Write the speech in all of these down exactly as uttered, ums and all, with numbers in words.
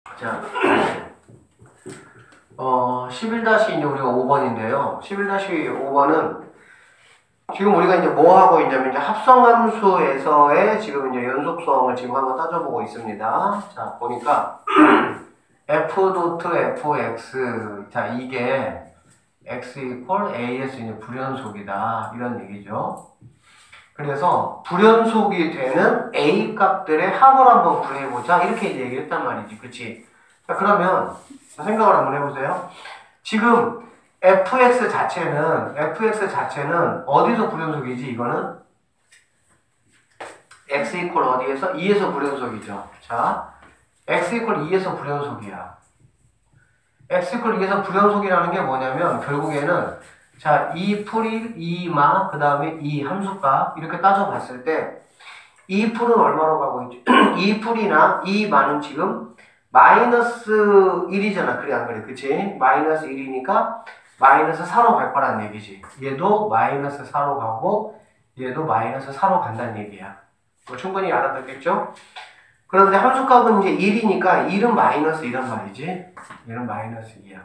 자, 어, 십일 다시 이제 우리가 오 번인데요. 십일 다시 오 번은 지금 우리가 이제 뭐 하고 있냐면 이제 합성함수에서의 지금 이제 연속성을 지금 한번 따져보고 있습니다. 자, 보니까 f 도트 fx, 자, 이게 x 이퀄 a에서 이제 불연속이다 이런 얘기죠. 그래서 불연속이 되는 a 값들의 합을 한번 구해보자 이렇게 이제 얘기했단 말이지, 그치? 자, 그러면 생각을 한번 해보세요. 지금 fx 자체는 fx 자체는 어디서 불연속이지? 이거는 x 이퀄 어디에서? 이에서 불연속이죠. 자, x 이퀄 이에서 불연속이야. x 이퀄 이에서 불연속이라는 게 뭐냐면 결국에는 자, 이 풀이, 이 마, 그 다음에 이 함수값 이렇게 따져봤을 때 이 풀은 얼마로 가고 있죠? 이 풀이나 이 마는 지금 마이너스 일이잖아. 그래 안 그래? 그치? 마이너스 일이니까 마이너스 사로 갈 거란 얘기지. 얘도 마이너스 사로 가고 얘도 마이너스 사로 간다는 얘기야. 뭐 충분히 알아듣겠죠? 그런데 함수값은 이제 일이니까 일은 마이너스 이란 말이지. 얘는 마이너스 이야.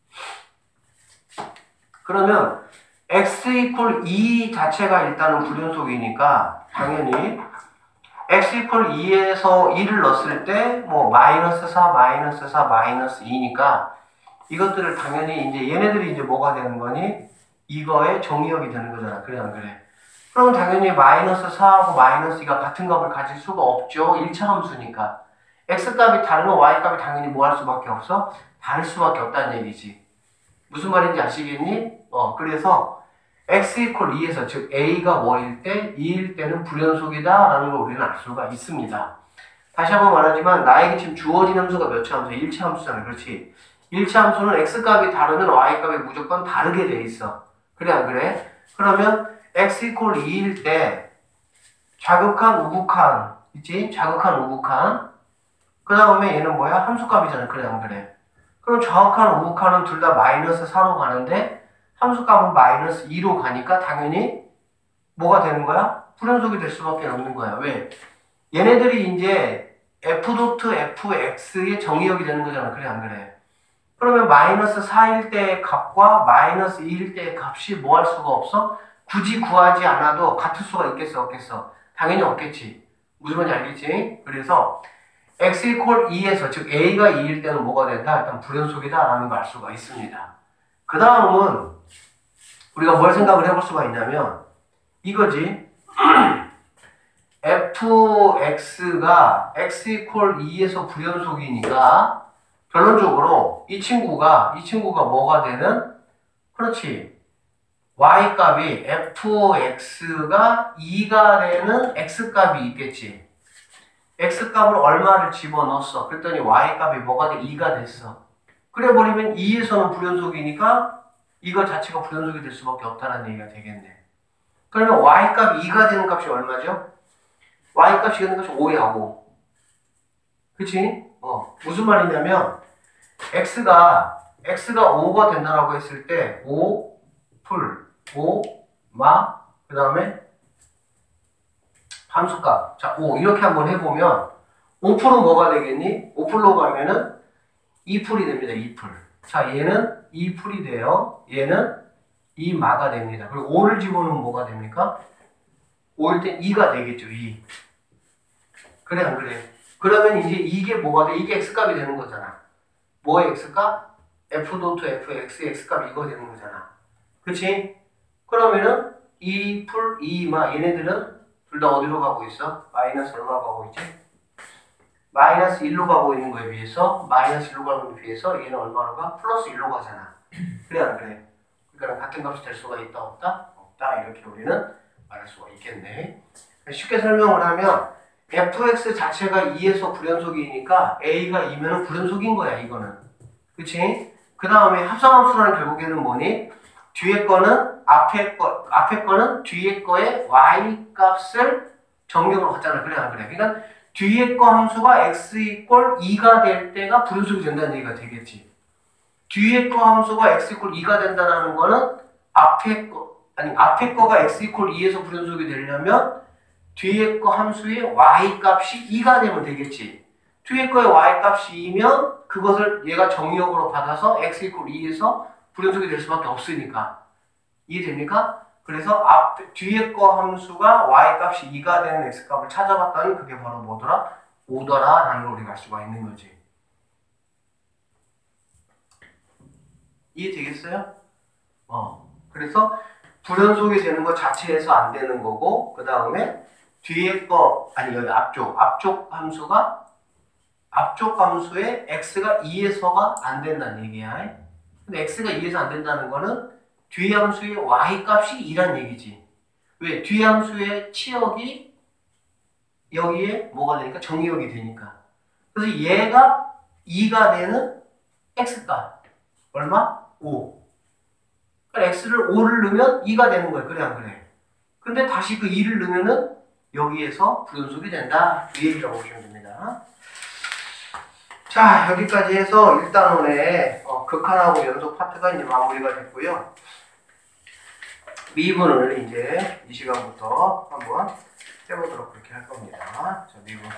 그러면 x 이퀄 이 자체가 일단은 불연속이니까 당연히 x 이퀄 이에서 이를 넣었을 때 뭐 마이너스 사, 마이너스 사, 마이너스 이니까 이것들을 당연히 이제 얘네들이 이제 뭐가 되는 거니? 이거의 정의역이 되는 거잖아. 그래 안 그래? 그럼 당연히 마이너스 사하고 마이너스 이가 같은 값을 가질 수가 없죠. 일 차 함수니까. x값이 다르면 y값이 당연히 뭐 할 수밖에 없어? 다를 수밖에 없다는 얘기지. 무슨 말인지 아시겠니? 어, 그래서 x 이퀄 이에서 즉 a가 뭐일 때? 이일 때는 불연속이다 라는 걸 우리는 알 수가 있습니다. 다시 한번 말하지만 나에게 지금 주어진 함수가 몇 차 함수야? 일 차 함수잖아. 그렇지? 일 차 함수는 x값이 다르면 y값이 무조건 다르게 돼 있어. 그래 안 그래? 그러면 x 이퀄 이일 때 자극한 우극한 있지? 자극한 우극한 그 다음에 얘는 뭐야? 함수값이잖아. 그래 안 그래? 그럼 정확한 우극한은 둘 다 마이너스 사로 가는데 함수값은 마이너스 이로 가니까 당연히 뭐가 되는 거야? 불연속이 될 수밖에 없는 거야. 왜? 얘네들이 이제 f 도트 fx의 정의역이 되는 거잖아. 그래 안 그래? 그러면 마이너스 사일 때의 값과 마이너스 이일 때의 값이 뭐 할 수가 없어? 굳이 구하지 않아도 같을 수가 있겠어? 없겠어? 당연히 없겠지. 무슨 말인지 알겠지? 그래서 x 이퀄 이에서 즉 a가 이일 때는 뭐가 된다? 일단 불연속이다 라는 걸 알 수가 있습니다. 그 다음은 우리가 뭘 생각을 해볼 수가 있냐면 이거지. fx가 x 이퀄 이에서 불연속이니까 결론적으로 이 친구가 이 친구가 뭐가 되는? 그렇지. y값이 fx가 이가 되는 x값이 있겠지. x값을 얼마를 집어넣었어. 그랬더니 y값이 뭐가 돼? 이가 됐어. 그래 버리면 이에서는 불연속이니까 이거 자체가 불연속이 될 수밖에 없다는 얘기가 되겠네. 그러면 y값 이가 되는 값이 얼마죠? y값이 되는 값이 오야, 오. 그치? 어. 무슨 말이냐면 x가 x가 오가 된다라고 했을 때 오, 풀, 오, 마, 그 다음에 함수값. 자, 오 이렇게 한번 해보면 오 풀은 뭐가 되겠니? 오 풀로 가면은 이 풀이 됩니다. 이 풀. 자, 얘는 이 풀이 돼요. 얘는 이 마가 됩니다. 그리고 오를 집어넣으면 뭐가 됩니까? 오일 때 이가 되겠죠. 이. 그래 안 그래? 그러면 이제 이게 뭐가 돼? 이게 x값이 되는 거잖아. 뭐의 x값? f 도트 fx x값 이거 되는 거잖아. 그치? 그러면은 이 풀, 이 마 얘네들은 둘 다 어디로 가고 있어? 마이너스 얼마 가고 있지? 마이너스 일로 가고 있는 거에 비해서 마이너스 일로 가는 거에 비해서 얘는 얼마로 가? 플러스 일로 가잖아. 그래 안 그래? 그러니까 같은 값이 될 수가 있다 없다? 없다 이렇게 우리는 말할 수가 있겠네. 쉽게 설명을 하면 fx 자체가 이에서 불연속이니까 a가 이면은 불연속인 거야 이거는. 그치? 그 다음에 합성함수라는 결국에는 뭐니? 뒤에 거는 앞에 거, 앞에 거는 뒤에 거의 y 값을 정경으로 갖잖아. 그래 안 그래? 그러니까 뒤에 거 함수가 x 이퀄 이가 될 때가 불연속이 된다는 얘기가 되겠지. 뒤에 거 함수가 x 이퀄 이가 된다는 거는 앞에 거, 아니 앞에 거가 x 이퀄 이에서 불연속이 되려면 뒤에 거 함수의 y 값이 이가 되면 되겠지. 뒤에 거의 y 값이 이면 그것을 얘가 정의역으로 받아서 x 이퀄 이에서 불연속이 될 수밖에 없으니까. 이해됩니까? 그래서 앞 뒤에 거 함수가 y 값이 이가 되는 x 값을 찾아봤더니 그게 바로 뭐더라? 오더라 라는 걸 우리가 알 수가 있는 거지. 이해되겠어요? 어. 그래서 불연속이 되는 것 자체에서 안 되는 거고, 그 다음에 뒤에 거, 아니 여기 앞쪽, 앞쪽 함수가 앞쪽 함수에 x가 이에서가 안 된다는 얘기야. 근데 x가 이에서 안 된다는 거는 뒤 함수의 y 값이 이란 얘기지. 왜? 뒤 함수의 치역이 여기에 뭐가 되니까? 정의역이 되니까. 그래서 얘가 이가 되는 x값. 얼마? 오. 그러니까 x를 오를 넣으면 이가 되는 거야. 그래 안 그래? 근데 다시 그 이를 넣으면은 여기에서 불연속이 된다. 그 얘기라고 보시면 됩니다. 자, 여기까지 해서 일 단원의 어, 극한하고 연속 파트가 이제 마무리가 됐고요. 미분을 이제 이 시간부터 한번 해보도록 그렇게 할 겁니다. 자, 미분.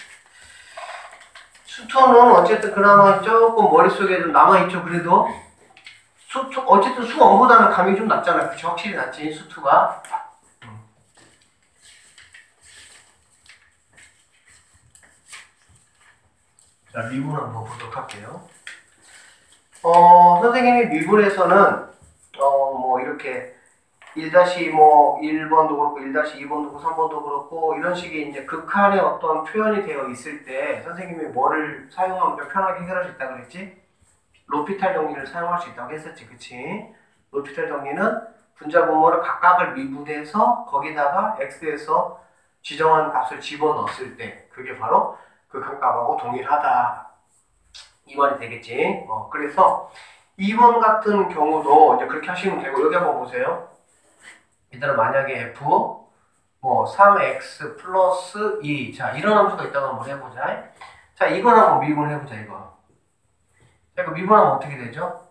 수토는 어쨌든 그나마 조금 머릿속에 좀 남아있죠. 그래도 수, 어쨌든 수원보다는 감이 좀 낮잖아. 그치? 확실히 낮지, 수투가. 자, 미분 한번 보도록 할게요. 어, 선생님이 미분에서는, 어, 뭐, 이렇게, 일 뭐, 일 번도 그렇고, 일 이 번도 그렇고, 삼 번도 그렇고, 이런 식의 이제 극한의 어떤 표현이 되어 있을 때, 선생님이 뭐를 사용하면 좀 편하게 해결할 수 있다고 그랬지? 로피탈 정리를 사용할 수 있다고 했었지, 그치? 로피탈 정리는 분자 분모를 각각을 미분해서, 거기다가 x에서 지정한 값을 집어넣었을 때, 그게 바로 극한값하고 동일하다. 이 말이 되겠지. 어, 그래서 이 번 같은 경우도 이제 그렇게 하시면 되고, 여기 한번 보세요. 일단 만약에 f 뭐 삼 엑스 플러스 이, 자 이런 함수가 있다고 한번 해보자. 자 이걸 한번 미분해보자. 이거 자 이거 미분하면 어떻게 되죠?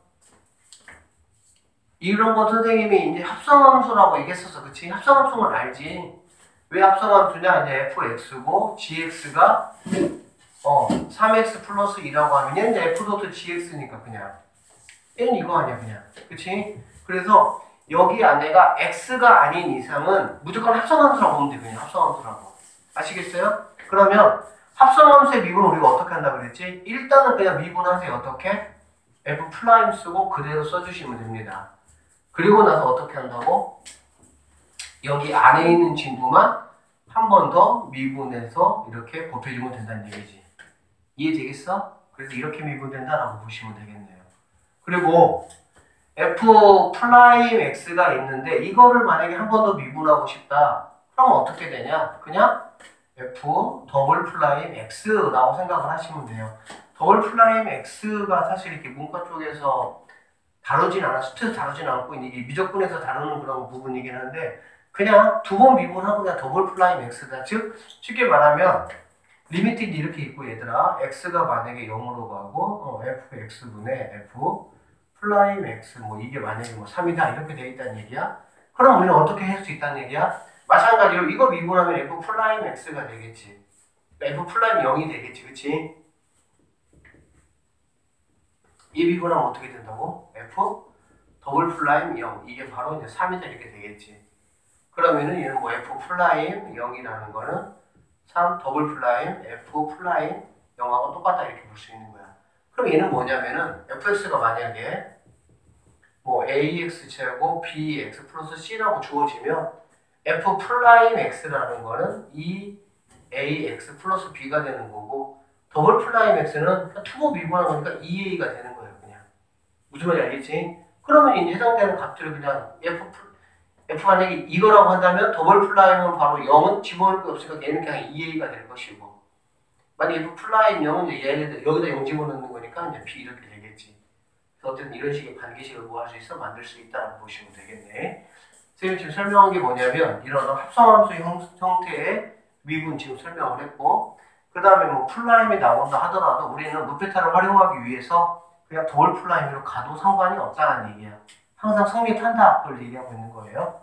이런 거 선생님이 이제 합성함수라고 얘기했었어. 그치? 합성함수는 알지. 왜 합성함수냐? 이제 fx고 gx가 어 삼 엑스 플러스 이라고 하면 얘는 이제 f gx니까 그냥 얘는 이거 아니야 그냥. 그치? 그래서 여기 안에가 x가 아닌 이상은 무조건 합성함수라고 보면 돼. 그냥 합성함수라고. 아시겠어요? 그러면 합성함수의 미분을 우리가 어떻게 한다 그랬지? 일단은 그냥 미분하세요. 어떻게? f 프라임 쓰고 그대로 써주시면 됩니다. 그리고 나서 어떻게 한다고? 여기 안에 있는 친구만 한 번 더 미분해서 이렇게 곱해주면 된다는 얘기지. 이해되겠어? 그래서 이렇게 미분된다라고 보시면 되겠네요. 그리고 f 프라임 x가 있는데 이거를 만약에 한 번 더 미분하고 싶다. 그럼 어떻게 되냐? 그냥 f 더블 프라임 x라고 생각을 하시면 돼요. 더블 프라임 x가 사실 이렇게 문과 쪽에서 다루진 않아, 수트에서 다루진 않고 이게 미적분에서 다루는 그런 부분이긴 한데 그냥 두 번 미분하고 그냥 더블 프라임 x다. 즉 쉽게 말하면 리미트 이렇게 있고 얘들아 x가 만약에 영으로 가고 어, fx분의 f 플라임 x 뭐 이게 만약에 뭐 삼이다 이렇게 돼 있다는 얘기야. 그럼 우리는 어떻게 할 수 있다는 얘기야? 마찬가지로 이거 미분하면 f 플라임 x가 되겠지. f 플라임 영이 되겠지, 그치? 이 미분하면 어떻게 된다고? f 더블 플라임 영 이게 바로 이제 삼이다 이렇게 되겠지. 그러면은 얘는 뭐 f 플라임 영이라는 거는 삼 더블 플라임 f 플라임 영하고 똑같다 이렇게 볼 수 있는 거야. 그럼 얘는 뭐냐면은 fx가 만약에 뭐 ax 제곱 bx 플러스 c라고 주어지면 f 플라임 x라는 거는 이 ax 플러스 b가 되는 거고 더블 플라임 x는 투보 미분한 거니까 이 에이가 되는 거예요. 그냥 무슨 말인지 알겠지? 그러면 이제 해당되는 값들을 그냥 f, f 만약에 이거라고 한다면 더블 플라임은 바로 영은 집어넣을 게 없으니까 얘는 그냥 이 에이가 될 것이고 만약에 f 플라임 영은 이제 얘네들 여기다 영 집어넣는 거니까 이제 b 이렇게 되겠지. 그래서 어쨌든 이런 식의 관계식을 뭐 할 수 있어? 만들 수 있다라고 보시면 되겠네. 선생님 지금 설명한 게 뭐냐면 이런 합성함수 형, 형태의 미분 지금 설명을 했고 그 다음에 뭐 플라임이 나온다 하더라도 우리는 루페타를 활용하기 위해서 그냥 더블 플라임으로 가도 상관이 없다는 얘기야. 항상 성립한다 그걸 얘기하고 있는 거예요.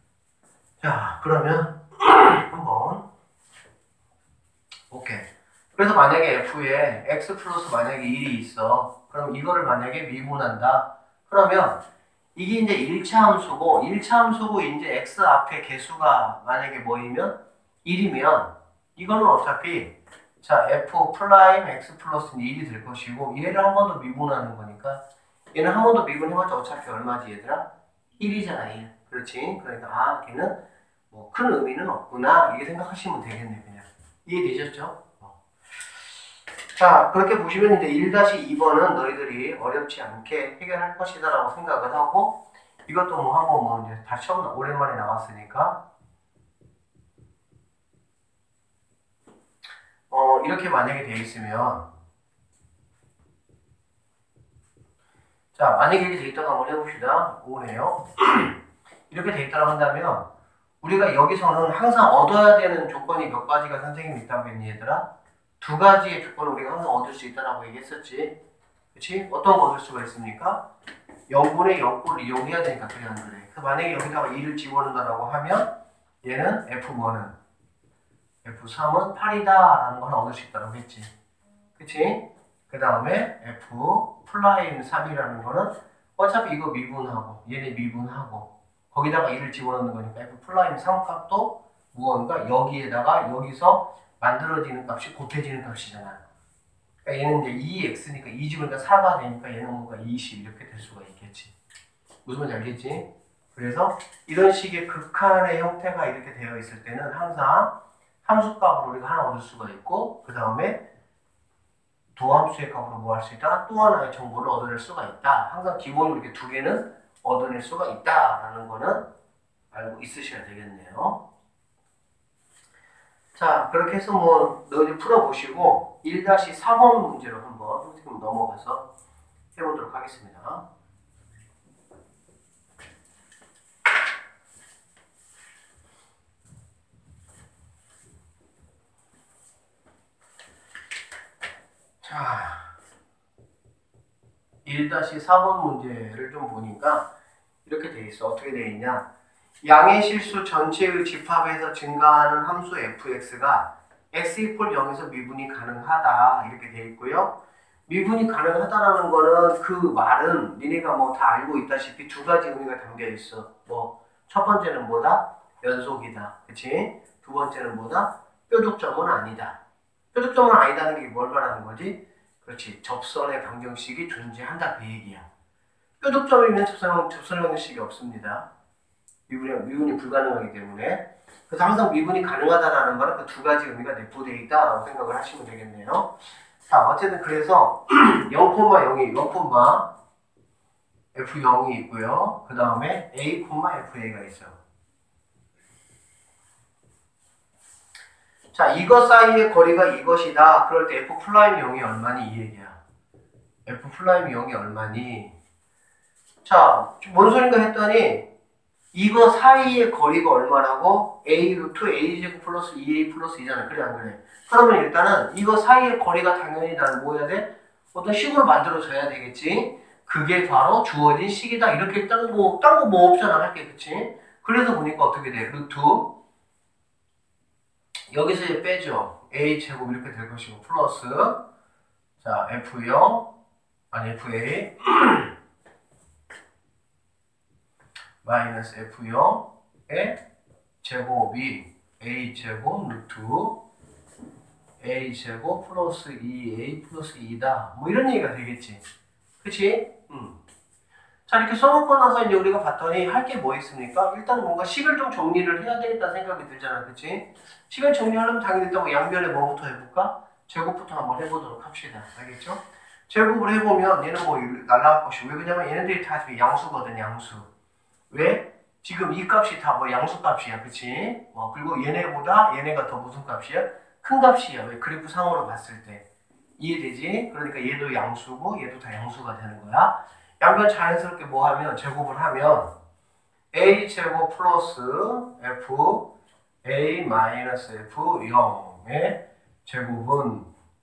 자 그러면 한번 오케이 그래서 만약에 F에 X 플러스 만약에 일이 있어. 그럼 이거를 만약에 미분한다. 그러면 이게 이제 일 차 함수고 일 차 함수고 이제 X 앞에 개수가 만약에 뭐이면 일이면 이거는 어차피 자 F 프라임 X 플러스는 일이 될 것이고 얘를 한 번 더 미분하는 거니까 얘는 한 번 더 미분해봤자 어차피 얼마지 얘들아? 일이잖아 일. 그렇지? 그러니까 아 걔는 뭐 큰 의미는 없구나 이렇게 생각하시면 되겠네 그냥. 이해되셨죠? 어. 자 그렇게 보시면 이제 일 이 번은 너희들이 어렵지 않게 해결할 것이다 라고 생각을 하고 이것도 뭐 한번 뭐 이제 다시 처음 오랜만에 나왔으니까 어 이렇게 만약에 되어 있으면 자 만약에 이렇게 되어 있다고 한번 해봅시다. 오네요. 이렇게 되어 있다고 한다면 우리가 여기서는 항상 얻어야 되는 조건이 몇 가지가 선생님이 있다고 했니 얘들아? 두 가지의 조건을 우리가 항상 얻을 수 있다고 얘기했었지. 그치? 어떤 거 얻을 수가 있습니까? 영분의 영꼴을 이용해야 되니까 그래 안 그래? 그래서 만약에 여기다가 이를 집어넣는다라고 하면 얘는 에프 원은 에프 삼은 팔이다 라는 걸 얻을 수 있다고 했지. 그치? 그 다음에 F 플라임 삼이라는 거는 어차피 이거 미분하고 얘네 미분하고 거기다가 일을 집어넣는 거니까 F 플라임 삼 값도 무언가 여기에다가 여기서 만들어지는 값이 곱해지는 값이잖아. 그러니까 얘는 이제 이 엑스니까 이 집으니까 사가 되니까 얘는 뭔가 이십 이렇게 될 수가 있겠지. 무슨 말인지 알겠지? 그래서 이런 식의 극한의 형태가 이렇게 되어 있을 때는 항상 함수값으로 우리가 하나 얻을 수가 있고 그 다음에 도함수의 값으로 뭐 할 수 있다? 또 하나의 정보를 얻어낼 수가 있다. 항상 기본으로 이렇게 두 개는 얻어낼 수가 있다라는 거는 알고 있으셔야 되겠네요. 자, 그렇게 해서 뭐 너희들 풀어보시고 일 사 번 문제로 한번 선생님 넘어가서 해보도록 하겠습니다. 자, 일 사 번 문제를 좀 보니까 이렇게 돼 있어. 어떻게 돼 있냐? 양의 실수 전체의 집합에서 증가하는 함수 fx가 x 이퀄 영에서 미분이 가능하다 이렇게 돼 있고요. 미분이 가능하다라는 거는 그 말은 니네가 뭐 다 알고 있다시피 두 가지 의미가 담겨 있어. 뭐 첫 번째는 뭐다? 연속이다. 그치? 두 번째는 뭐다? 뾰족점은 아니다. 뾰족점은 아니다는 게 뭘 말하는 거지? 그렇지. 접선의 방정식이 존재한다 그 얘기야. 뾰족점이면 접선, 접선 방정식이 없습니다. 미분이, 미분이 불가능하기 때문에. 그래서 항상 미분이 가능하다라는 거는 그 두 가지 의미가 내포되어 있다라고 생각을 하시면 되겠네요. 자, 어쨌든 그래서 영, 영이 영, 에프 영이 있고요. 그 다음에 A, 에프에이가 있어요. 자, 이것 사이의 거리가 이것이다. 그럴 때 F 플라임 영이 얼마니? 이 얘기야. F 플라임 영이 얼마니? 자, 뭔 소린가 했더니 이거 사이의 거리가 얼마라고? A 루트 A 제곱 플러스 이 에이 플러스 이잖아. 그래 안 그래? 그러면 일단은 이거 사이의 거리가 당연히 나는 뭐 해야 돼? 어떤 식으로 만들어줘야 되겠지? 그게 바로 주어진 식이다. 이렇게 딴 거, 딴 거 뭐 없잖아. 할게. 그치? 그래서 보니까 어떻게 돼? 루트 여기서 이제 빼죠. A 제곱 이렇게 될 것이고 플러스 자 에프 영 아니 에프에이 마이너스 에프 영의 제곱이 A 제곱 루트 A 제곱 플러스 이 에이 플러스 이다. 뭐 이런 얘기가 되겠지. 그치? 음. 자 이렇게 써놓고 나서 이제 우리가 봤더니 할 게 뭐 있습니까? 일단 뭔가 식을 좀 정리를 해야 되겠다 생각이 들잖아. 그치? 식을 정리하려면 당연히 일단 뭐 양변에 뭐부터 해볼까? 제곱부터 한번 해보도록 합시다. 알겠죠? 제곱을 해보면 얘는 뭐 날라갈 것이고 왜 그러냐면 얘네들이 다 양수거든. 양수. 왜? 지금 이 값이 다 뭐 양수 값이야. 그치? 뭐 그리고 얘네보다 얘네가 더 무슨 값이야? 큰 값이야. 왜? 그래프 상으로 봤을 때. 이해되지? 그러니까 얘도 양수고 얘도 다 양수가 되는 거야. 양변 자연스럽게 뭐 하면 제곱을 하면 A 제곱 플러스 F A 마이너스 F 영의 제곱은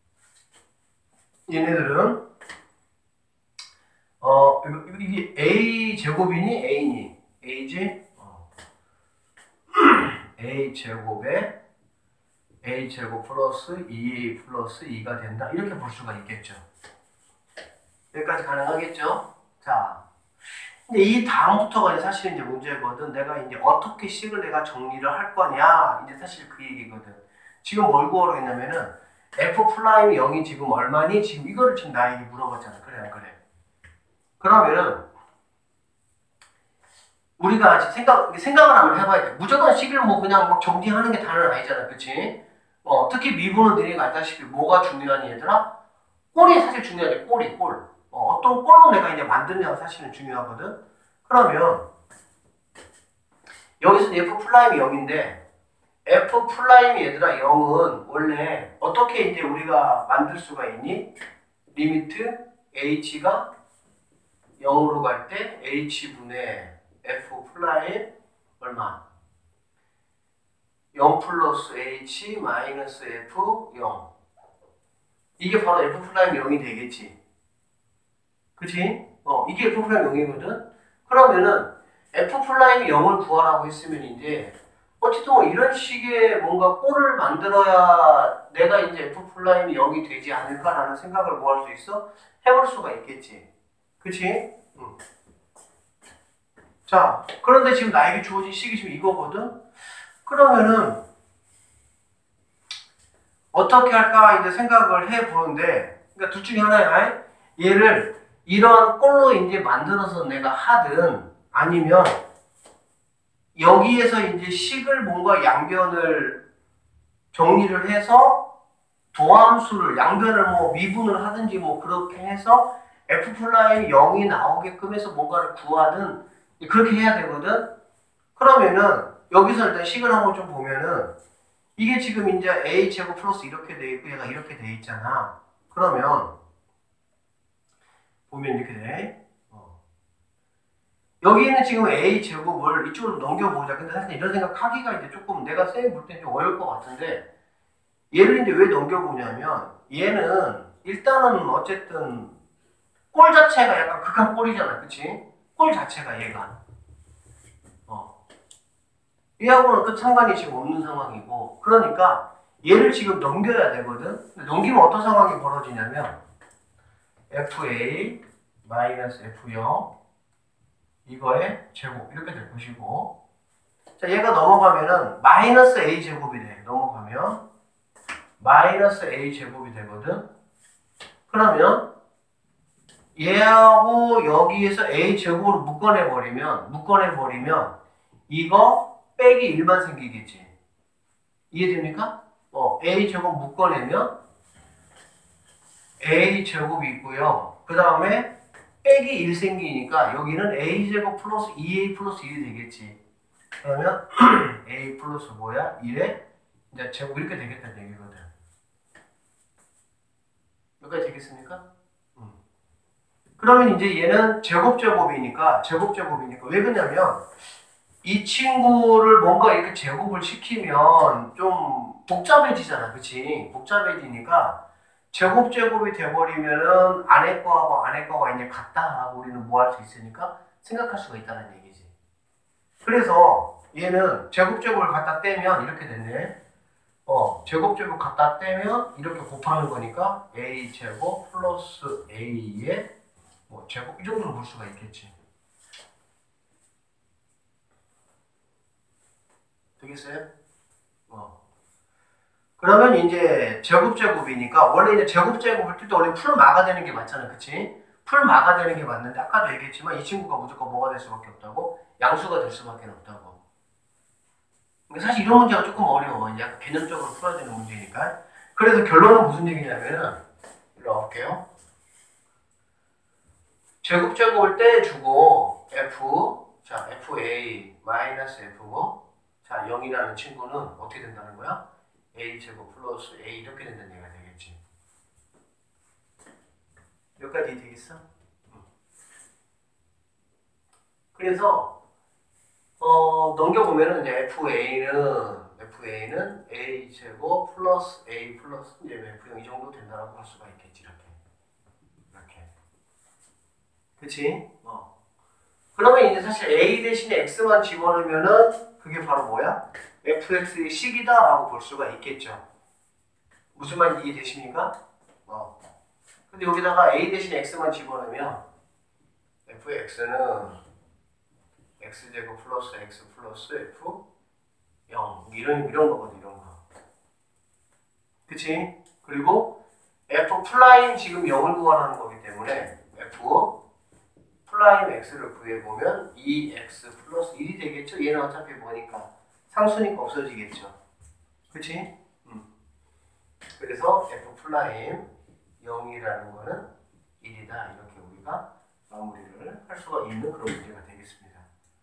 얘네들은 어 이게 A 제곱이니 A니 A지? 어. A 제곱에 a제곱 플러스 이 에이 플러스 이가 된다. 이렇게 볼 수가 있겠죠. 여기까지 가능하겠죠? 자, 근데 이 다음부터가 사실 이제 문제거든. 내가 이제 어떻게 식을 내가 정리를 할 거냐. 이제 사실 그 얘기거든. 지금 뭘 구하러 했냐면은 f 프라임 영이 지금 얼마니? 지금 이거를 지금 나에게 물어봤잖아. 그래 안 그래? 그러면은 우리가 생각 생각을 한번 해봐야 돼. 무조건 식을 뭐 그냥 막 정리하는 게 다는 아니잖아, 그렇지? 어, 특히 미분은 너희가 알다시피 뭐가 중요하니 얘들아? 꼴이 사실 중요하지. 꼴이 꼴. 어, 어떤 꼴로 내가 이제 만드냐가 사실은 중요하거든. 그러면 여기서 f 프라임이 영인데 f 프라임이 얘들아 영은 원래 어떻게 이제 우리가 만들 수가 있니? 리미트 h가 영으로 갈 때 h분의 f 프라임 얼마? 영 플러스 h 마이너스 f 영. 이게 바로 f 프라임 영이 되겠지. 그치? 어, 이게 f 프라임 영이거든? 그러면은 f 프라임 영을 구하라고 했으면 이제 어쨌든 뭐 이런 식의 뭔가 꼴을 만들어야 내가 이제 f 프라임 영이 되지 않을까라는 생각을 뭐 할 수 있어? 해볼 수가 있겠지. 그치? 응. 자, 그런데 지금 나에게 주어진 식이 지금 이거거든? 그러면은 어떻게 할까 이제 생각을 해보는데, 그러니까 둘 중에 하나야. 얘를 이런 꼴로 이제 만들어서 내가 하든 아니면 여기에서 이제 식을 뭔가 양변을 정리를 해서 도함수를 양변을 뭐 미분을 하든지 뭐 그렇게 해서 f 프라임 영이 나오게끔 해서 뭔가를 구하든 그렇게 해야 되거든. 그러면은 여기서 일단 식을 한번 좀 보면은 이게 지금 이제 a 제곱 플러스 이렇게 돼 있고 얘가 이렇게 돼 있잖아. 그러면 보면 이렇게 돼. 어. 여기는 지금 a 제곱을 이쪽으로 넘겨보자. 근데 사실 이런 생각하기가 이제 조금 내가 쌤 볼 때 좀 어려울 것 같은데 얘를 이제 왜 넘겨보냐면 얘는 일단은 어쨌든 꼴 자체가 약간 극한 꼴이잖아, 그치? 꼴 자체가 얘가. 어. 얘하고는 끝 상관이 지금 없는 상황이고, 그러니까 얘를 지금 넘겨야 되거든? 넘기면 어떤 상황이 벌어지냐면, 에프에이 마이너스 에프 영, 이거의 제곱, 이렇게 될 것이고, 자, 얘가 넘어가면은 마이너스 a 제곱이 돼. 넘어가면, 마이너스 a 제곱이 되거든? 그러면, 얘하고 여기에서 a 제곱으로 묶어내버리면, 묶어내버리면, 이거 빼기 일만 생기겠지. 이해됩니까? 어, a 제곱 묶어내면, a 제곱이 있고요. 그 다음에, 빼기 일 생기니까, 여기는 a 제곱 플러스 이 에이 플러스 일이 되겠지. 그러면, a 플러스 뭐야? 일에, 이제 제곱 이렇게 되겠다는 얘기거든. 여기까지 되겠습니까? 그러면 이제 얘는 제곱제곱이니까, 제곱제곱이니까, 왜 그러냐면, 이 친구를 뭔가 이렇게 제곱을 시키면 좀 복잡해지잖아. 그치? 복잡해지니까, 제곱제곱이 돼버리면은, 안에 거하고 안에 거가 이제 같다라고 우리는 뭐 할 수 있으니까, 생각할 수가 있다는 얘기지. 그래서, 얘는 제곱제곱을 갖다 떼면, 이렇게 됐네. 어, 제곱제곱 갖다 떼면, 이렇게 곱하는 거니까, a제곱 플러스 a의 뭐 제곱 이 정도로 볼 수가 있겠지. 되겠어요? 어. 그러면 이제 제곱 제곱이니까 원래 이제 제곱 제곱을 뜰 때 원래 풀 마가 되는 게 맞잖아, 그치? 풀 마가 되는 게 맞는데 아까도 얘기했지만 이 친구가 무조건 뭐가 될 수밖에 없다고? 양수가 될 수밖에 없다고. 그러니까 사실 이런 문제가 조금 어려워. 이제 약간 개념적으로 풀어야 되는 문제니까. 그래서 결론은 무슨 얘기냐면은 일로 와볼게요. 제곱 제곱을 떼주고 f 자 에프에이 마이너스 에프 자 영이라는 친구는 어떻게 된다는 거야? a 제곱 플러스 a 이렇게 된다는 얘기가 되겠지. 여기까지 되겠어? 그래서 어 넘겨보면은 이제 에프에이는 에프에이는 a 제곱 플러스 a 플러스 이제 에프 영 이 정도 된다라고 할 수가 있겠지. 이렇게 이렇게. 그치? 어. 그러면 이제 사실 a 대신에 x만 집어넣으면은 그게 바로 뭐야? 에프엑스의 식이다 라고 볼 수가 있겠죠. 무슨 말인지 이해되십니까? 어. 근데 여기다가 a 대신 x만 집어넣으면 fx는 x제곱 플러스 x 플러스 f 영 이런 이런 거거든 이런 거. 그치? 그리고 f 프라임 지금 영을 구하라는 거기 때문에 f 프라임 x를 구해보면 이 엑스 플러스 일이 되겠죠? 얘는 어차피 뭐니까 상수니까 없어지겠죠. 그치? 음. 그래서 f 프라임 영이라는 거는 일이다. 이렇게 우리가 마무리를 할 수가 있는 그런 문제가 되겠습니다.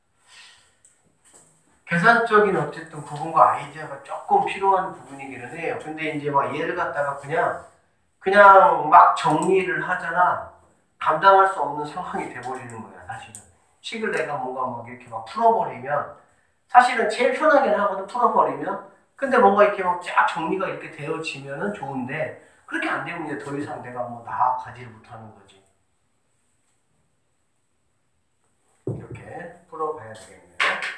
계산적인 어쨌든 부분과 아이디어가 조금 필요한 부분이기는 해요. 근데 이제 막 얘를 갖다가 그냥 그냥 막 정리를 하잖아. 감당할 수 없는 상황이 돼버리는 거야, 사실은. 식을 내가 뭔가 막 이렇게 막 풀어버리면, 사실은 제일 편하긴 하거든, 풀어버리면. 근데 뭔가 이렇게 막 쫙 정리가 이렇게 되어지면은 좋은데, 그렇게 안 되면 이제 더 이상 내가 뭐 나아가지를 못하는 거지. 이렇게 풀어봐야 되겠네요.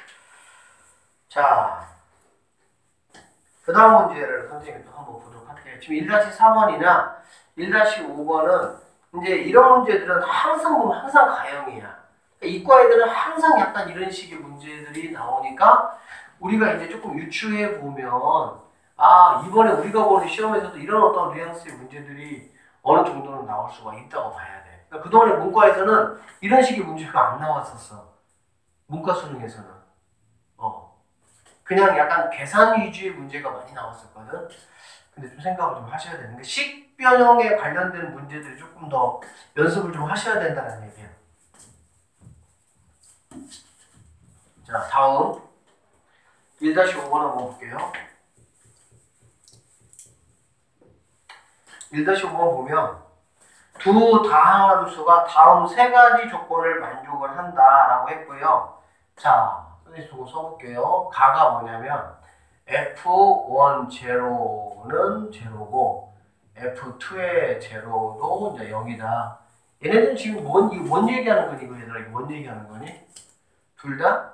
자, 그 다음 문제를 선생님이 또 한번 보도록 할게요. 지금 일 사 번이나 일 오 번은 이제 이런 문제들은 항상 보면 항상 가형이야. 그러니까 이과 애들은 항상 약간 이런 식의 문제들이 나오니까 우리가 이제 조금 유추해 보면 아 이번에 우리가 보는 시험에서도 이런 어떤 뉘앙스의 문제들이 어느 정도는 나올 수가 있다고 봐야 돼. 그러니까 그동안에 문과에서는 이런 식의 문제가 안 나왔었어. 문과 수능에서는. 어. 그냥 약간 계산 위주의 문제가 많이 나왔었거든. 근데 좀 생각을 좀 하셔야 되는 게 식변형에 관련된 문제들이 조금 더 연습을 좀 하셔야 된다는 얘기예요. 자, 다음 일 오 번 한번 볼게요. 일 오 번 보면 두 다항함수가 다음 세 가지 조건을 만족을 한다라고 했고요. 자, 선생님 조금 써볼게요. 가가 뭐냐면 에프 원 제로는 제로고 에프 투의 제로도 이제 영이다. 얘네들은 지금 뭔, 이거 뭔 얘기하는 거니? 이거 얘들아, 이거 뭔 얘기하는 거니? 둘 다?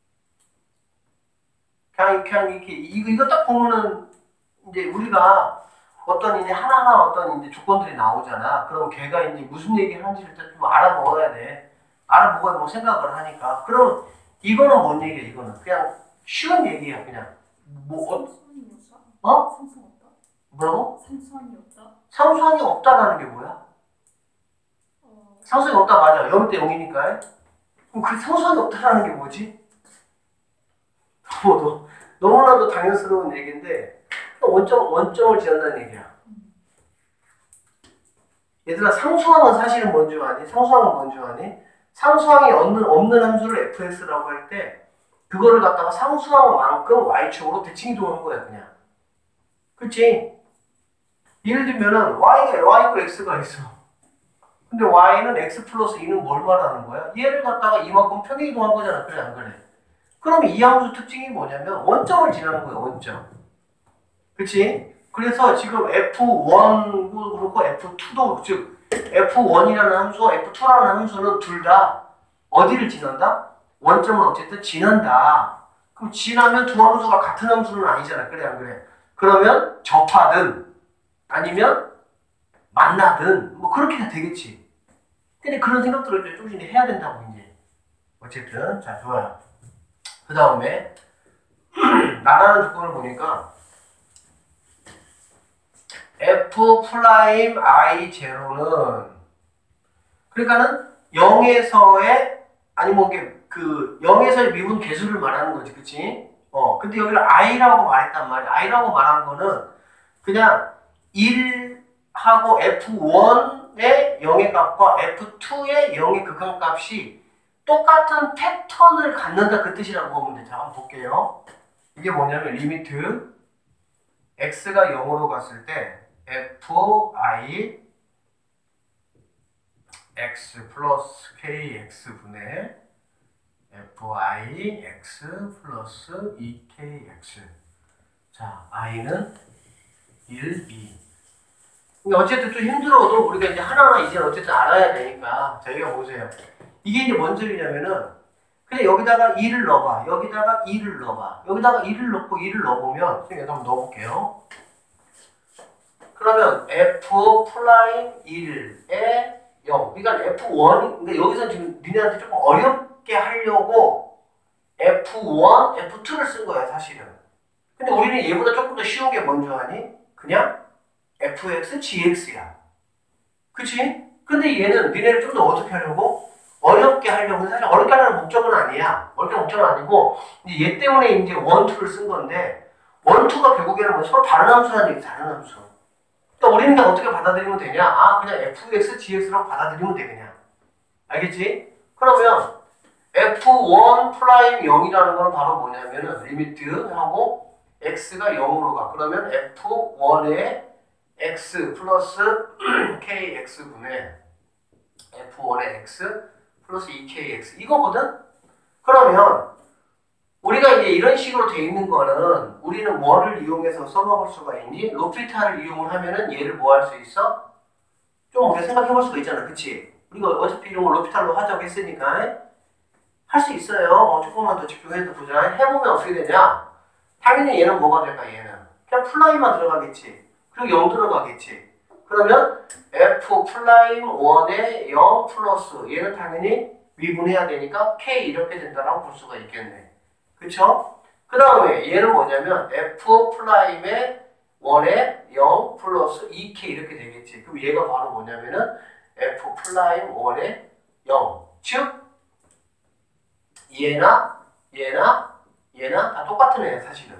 그냥, 그냥 이렇게, 이거, 이거 딱 보면은 이제 우리가 어떤 이제 하나하나 어떤 이제 조건들이 나오잖아. 그럼 걔가 이제 무슨 얘기를 하는지를 일단 좀 알아먹어야 돼. 알아먹어야 뭐 생각을 하니까. 그럼 이거는 뭔 얘기야, 이거는? 그냥 쉬운 얘기야, 그냥. 뭐, 어? 어? 상수항이 없다. 뭐라고? 상수항이 없다. 상수항이 없다라는 게 뭐야? 어... 상수항이 없다 맞아. 영 대 영이니까. 그럼 그 상수항이 없다라는 게 뭐지? 너무, 너무나도 당연스러운 얘기인데 원점, 원점을 지한다는 얘기야. 얘들아 상수항은 사실은 뭔 줄 아니? 상수항은 뭔 줄 아니? 상수항이 없는, 없는 함수를 에프엑스라고 할 때 그거를 갖다가 상수항만큼 y축으로 대칭이동한 거야 그냥. 그치? 예를 들면은 y가 y 이퀄 x가 있어. 근데 y는 x 플러스 이는 뭘 말하는 거야? 얘를 갖다가 이만큼 평행이동한 거잖아. 그래 안 그래? 그럼 이 함수 특징이 뭐냐면 원점을 지나는 거야. 원점. 그치? 그래서 지금 에프 원도 그렇고 에프 투도 즉 에프 원이라는 함수와 에프 투라는 함수는 둘 다 어디를 지난다? 원점을 어쨌든 지난다. 그럼 지나면 두 함수가 같은 함수는 아니잖아. 그래 안 그래? 그러면 접하든 아니면 만나든 뭐 그렇게 되겠지. 근데 그런 생각들을 이제 조금씩 해야 된다고 이제. 어쨌든 자 좋아요. 그 다음에 나라는 조건을 보니까 F 프라임 I 제로는 그러니까는 영에서의 아니 뭐 이게 그 영에서의 미분 개수를 말하는 거지, 그치? 어 근데 여기를 I라고 말했단 말이야. I라고 말한 거는 그냥 일하고 에프 원의 영의 값과 에프 투의 영의 극한값이 똑같은 패턴을 갖는다 그 뜻이라고 보면 돼. 자 한번 볼게요. 이게 뭐냐면 리미트 x가 영으로 갔을 때 fi x 플러스 kx분의 fi x 플러스 이 케이엑스. 자, i는 일, 이. 어쨌든 좀 힘들어도 우리가 이제 하나하나 이제 어쨌든 알아야 되니까. 자, 이거 보세요. 이게 이제 뭔 소리냐면은 그냥 여기다가 이를 넣어봐. 여기다가 이를 넣어봐. 여기다가 이를 넣고 이를 넣어보면 선생님 한번 넣어볼게요. 그러면 F 프라임 일에 영. 그러니까 에프 원, 그러니까 여기서 지금 니네한테 조금 어렵게 하려고 에프 원, 에프 투를 쓴 거야, 사실은. 근데 우리는 얘보다 조금 더 쉬운 게 뭔지 아니? 그냥 에프엑스, 지엑스야. 그치? 근데 얘는 니네를 좀 더 어떻게 하려고? 어렵게 하려고. 사실 어렵게 하려는 목적은 아니야. 어렵게 목적은 아니고, 이제 얘 때문에 이제 원, 투를 쓴 건데, 원, 투가 결국에는 뭐 서로 다른 함수라는 얘기, 다른 함수. 그러니까 우리는 그냥 어떻게 받아들이면 되냐? 아, 그냥 에프엑스, 지엑스라고 받아들이면 돼, 그냥. 알겠지? 그러면 에프 원 프라임 영이라는 거는 바로 뭐냐면은 리미트하고 x가 영으로 가. 그러면 에프 원에 x 플러스 kx분의 에프 원의 x 플러스 이 케이 엑스 이거거든? 그러면 우리가 이제 이런 식으로 돼 있는 거는 우리는 뭐를 이용해서 써먹을 수가 있니? 로피탈을 이용을 하면은 얘를 뭐 할 수 있어? 좀 우리가 생각해 볼 수가 있잖아. 그치? 우리가 어차피 이런 걸 로피탈로 하자고 했으니까 할 수 있어요. 어, 조금만 더 집중해서 보자. 해보면 어떻게 되냐? 당연히 얘는 뭐가 될까? 얘는 그냥 플라이만 들어가겠지. 그리고 영 들어가겠지. 그러면 F 플라임 원에 영 플러스 얘는 당연히 미분해야 되니까 K 이렇게 된다라고 볼 수가 있겠네. 그쵸? 그 다음에 얘는 뭐냐면 F 플라임에 원에 영 플러스 이 케이 이렇게 되겠지. 그럼 얘가 바로 뭐냐면은 F 플라임 원에 영. 즉 얘나 얘나 얘나 다 똑같은 애야 사실은.